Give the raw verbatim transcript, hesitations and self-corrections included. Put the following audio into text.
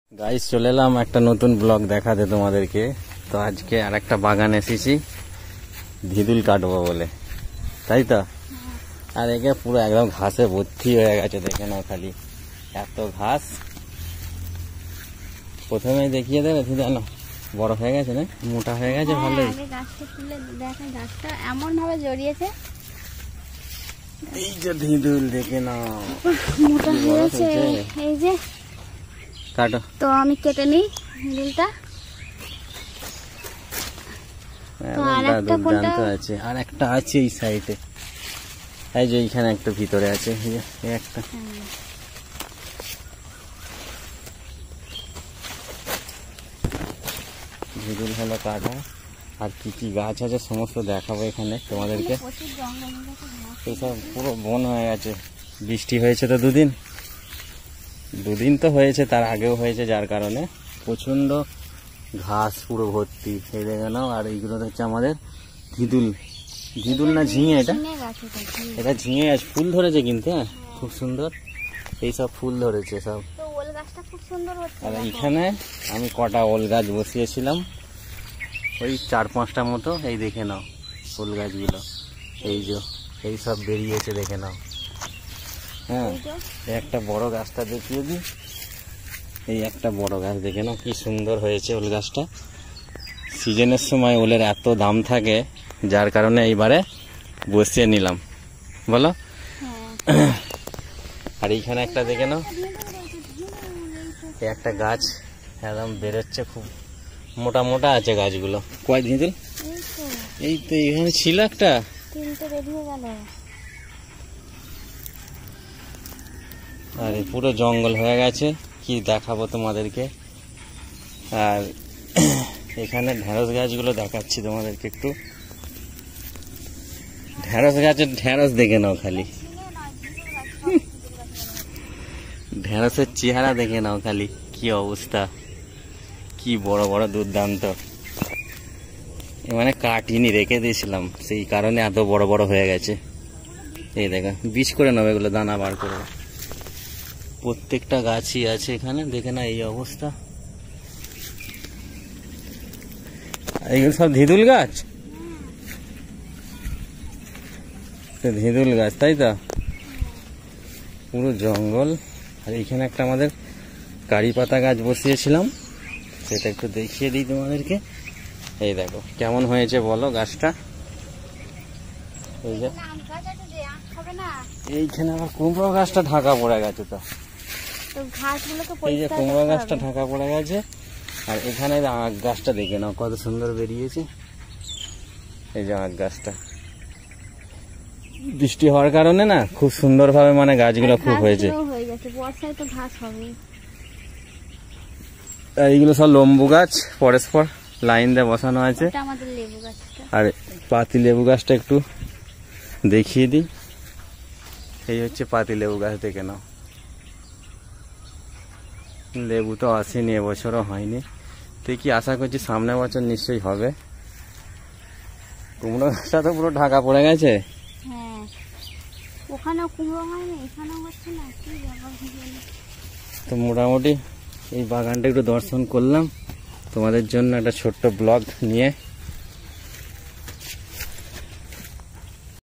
Guys চলে এলাম একটা নতুন ব্লগ দেখাতে তোমাদেরকে। তো আজকে আর একটা বাগান এসেছি ধিদুল কাটবো বলে, তাই তো। আর একে পুরো একদম ঘাসে ভর্তি হয়ে গেছে, দেখে নাও খালি এত ঘাস। প্রথমে দেখিয়ে দেবে জানো, বড় হয়ে গেছে না, মোটা হয়ে গেছে ভালোই। গাছটা তুলে দেখেন, গাছটা এমন ভাবে জড়িয়েছে, এই যে ধিদুল দেখে নাও মোটা হয়েছে। এই যে কাটো, তো আমি কেটে নিই ধিদুলটা। আছে আর একটা আছে এই সাইডে, এই যে এইখানে একটা ভিতরে আছে একটা। ধিদুল হলো কাটা, আর কি কি গাছ আছে সমস্ত দেখাবো এখানে তোমাদেরকে। এইসব পুরো বন হয়ে গেছে, বৃষ্টি হয়েছে তো দুদিন দুদিন তো হয়েছে, তার আগেও হয়েছে, যার কারণে প্রচন্ড ঘাস পুরো ভর্তি। এই দেখে নাও। আর এইগুলো হচ্ছে আমাদের ধিদুল, ধিদুল না ঝিঙে, এটা এটা ঝিঙে গাছ। ফুল ধরেছে কিন্তু, হ্যাঁ খুব সুন্দর, এই সব ফুল ধরেছে সব। আর এইখানে আমি কটা ওল গাছ বসিয়েছিলাম, ওই চার পাঁচটা মতো। এই দেখে নাও ওল গাছগুলো, এই যে এই সব বেরিয়েছে দেখে নাও। হ্যাঁ, একটা বড় গাছটা দেখিয়ে দিই, এই একটা বড় গাছ দেখে নাও কি সুন্দর হয়েছে ওল গাছটা। সিজনের সময় ওলের এত দাম থাকে, যার কারণে এইবারে বসিয়ে নিলাম, বলো। আর এইখানে একটা দেখে নাও, একটা গাছ একদম বেরোচ্ছে, খুব মোটা মোটা আছে গাছগুলো। কয় ধিদুল? এই তো এখানে ছিল একটা, আর পুরো জঙ্গল হয়ে গেছে, কি দেখাবো তোমাদেরকে। আর এখানে ঢেঁড়স গাছগুলো দেখাচ্ছি তোমাদেরকে একটু। ঢেঁড়স গাছের ঢেঁড়স দেখে নাও খালি, ঢেঁড়সের চেহারা দেখে নাও খালি, কি অবস্থা, কি বড় বড় দুর্দান্ত। মানে কাটিনি, রেখে দিয়েছিলাম, সেই কারণে এত বড় বড় হয়ে গেছে। এই দেখা বীজ করে নেবে, এগুলো দানা বার করবে। প্রত্যেকটা গাছই আছে এখানে, দেখে না এই অবস্থা। এইগুলো সব ধিদুল গাছ, ধিদুল গাছ, তাই তো। পুরো জঙ্গল। আর এখানে একটা আমাদের কারি পাতা গাছ বসিয়েছিলাম, সেটা একটু দেখিয়ে দিই তোমাদেরকে। এই দেখো কেমন হয়েছে বলো গাছটা। এই যে এইখানে আবার কুমড়ো গাছটা ঢাকা পড়ে গেছে, তো এই যে কুমড়ো গাছটা ঢাকা পড়ে গেছে। আর এখানে আখ গাছটা দেখে নাও কত সুন্দর বেরিয়েছে। এই যে আখ গাছটা বৃষ্টি হওয়ার কারণে না খুব সুন্দর ভাবে মানে গাছগুলো খুব হয়েছে। আর এইগুলো সব লম্বু গাছ, পরস্পর লাইন দিয়ে বসানো আছে। আর পাতি লেবু গাছটা একটু দেখিয়ে দিই, এই হচ্ছে পাতি লেবু গাছ, দেখে নাও। লেবু তো আসেনি, এবছরও হয়নি, দেখি আশা করছি সামনের বছর নিশ্চয়ই হবে। কুমড়ো গাছটা তো পুরো ঢাকা পড়ে গেছে। তো মোটামুটি এই বাগানটা একটু দর্শন করলাম তোমাদের জন্য, একটা ছোট্ট ব্লগ নিয়ে।